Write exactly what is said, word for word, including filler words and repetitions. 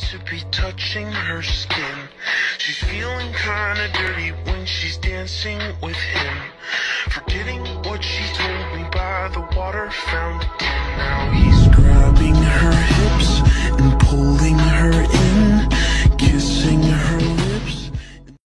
to be touching her skin. She's feeling kinda dirty when she's dancing with him, forgetting what she told me by the water fountain. Now he's grabbing her